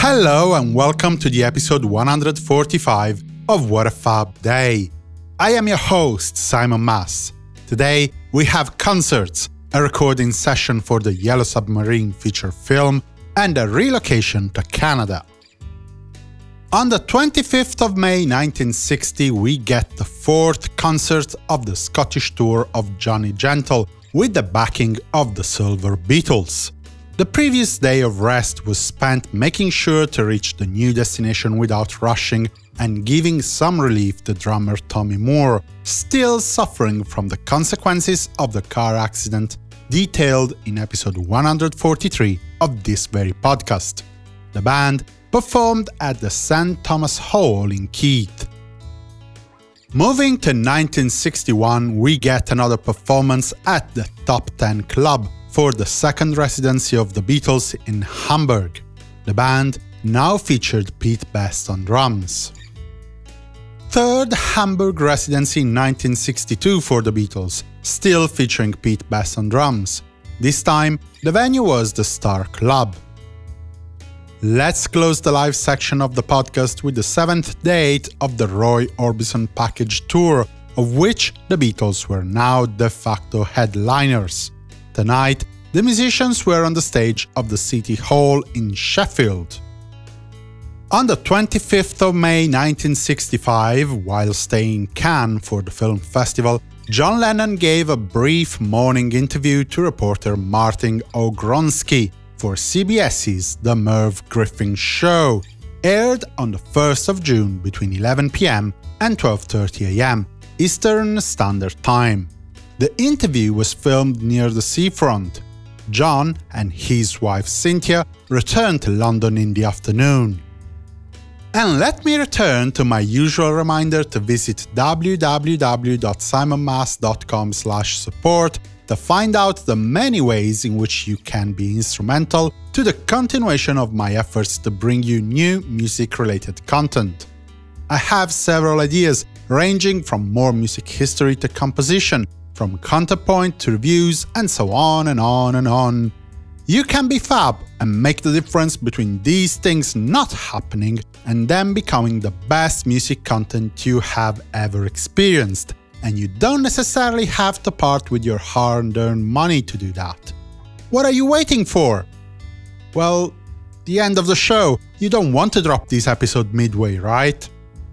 Hello and welcome to the episode 145 of What a Fab Day. I am your host, Simon Mas. Today we have concerts, a recording session for the Yellow Submarine feature film, and a relocation to Canada. On the 25th of May 1960, we get the fourth concert of the Scottish tour of Johnny Gentle with the backing of the Silver Beatles. The previous day of rest was spent making sure to reach the new destination without rushing and giving some relief to drummer Tommy Moore, still suffering from the consequences of the car accident detailed in episode 143 of this very podcast. The band performed at the St. Thomas Hall in Keith. Moving to 1961, we get another performance at the Top 10 Club for the second residency of the Beatles in Hamburg. The band now featured Pete Best on drums. Third Hamburg residency in 1962 for the Beatles, still featuring Pete Best on drums. This time, the venue was the Star Club. Let's close the live section of the podcast with the seventh date of the Roy Orbison Package Tour, of which the Beatles were now de facto headliners. Tonight, the musicians were on the stage of the City Hall in Sheffield. On the 25th of May 1965, while staying in Cannes for the film festival, John Lennon gave a brief morning interview to reporter Martin Ogronsky for CBS's The Merv Griffin Show, aired on the 1st of June between 11 p.m. and 12:30 a.m. Eastern Standard Time. The interview was filmed near the seafront. John and his wife Cynthia returned to London in the afternoon. And let me return to my usual reminder to visit www.simonmas.com/support to find out the many ways in which you can be instrumental to the continuation of my efforts to bring you new music-related content. I have several ideas, ranging from more music history to composition, from counterpoint to reviews, and so on and on and on. You can be fab and make the difference between these things not happening and them becoming the best music content you have ever experienced, and you don't necessarily have to part with your hard-earned money to do that. What are you waiting for? Well, the end of the show. You don't want to drop this episode midway, right?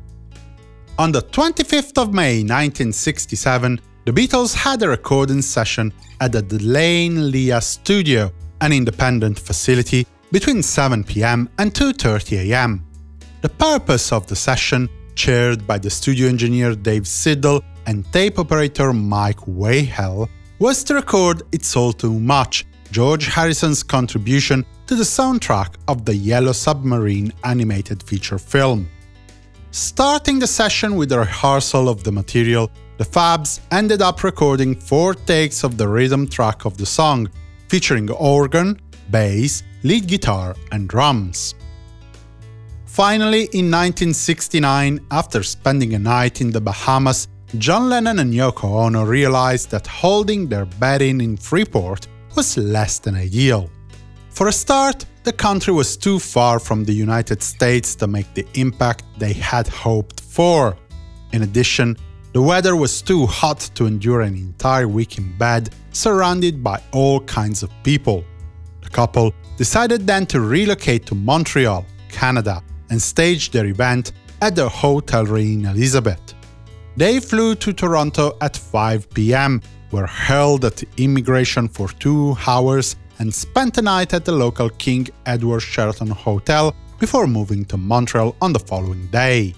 On the 25th of May 1967, the Beatles had a recording session at the Delane Lea Studio, an independent facility, between 7 p.m. and 2:30 a.m. The purpose of the session, chaired by the studio engineer Dave Siddall and tape operator Mike Wayhell, was to record It's All Too Much, George Harrison's contribution to the soundtrack of the Yellow Submarine animated feature film. Starting the session with a rehearsal of the material, the Fabs ended up recording 4 takes of the rhythm track of the song, featuring organ, bass, lead guitar, and drums. Finally, in 1969, after spending a night in the Bahamas, John Lennon and Yoko Ono realized that holding their bed in Freeport was less than ideal. For a start, the country was too far from the United States to make the impact they had hoped for. In addition, the weather was too hot to endure an entire week in bed, surrounded by all kinds of people. The couple decided then to relocate to Montreal, Canada, and stage their event at their hotel in Elizabeth. They flew to Toronto at 5 p.m., were held at immigration for 2 hours, and spent the night at the local King Edward Sheraton Hotel before moving to Montreal on the following day.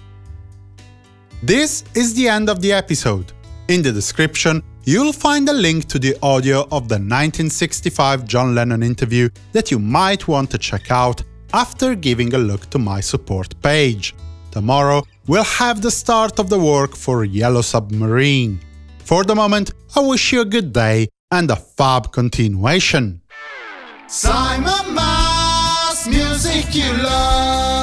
This is the end of the episode. In the description, you'll find a link to the audio of the 1965 John Lennon interview that you might want to check out after giving a look to my support page. Tomorrow, we'll have the start of the work for Yellow Submarine. For the moment, I wish you a good day and a fab continuation. Simon Mas, music you love.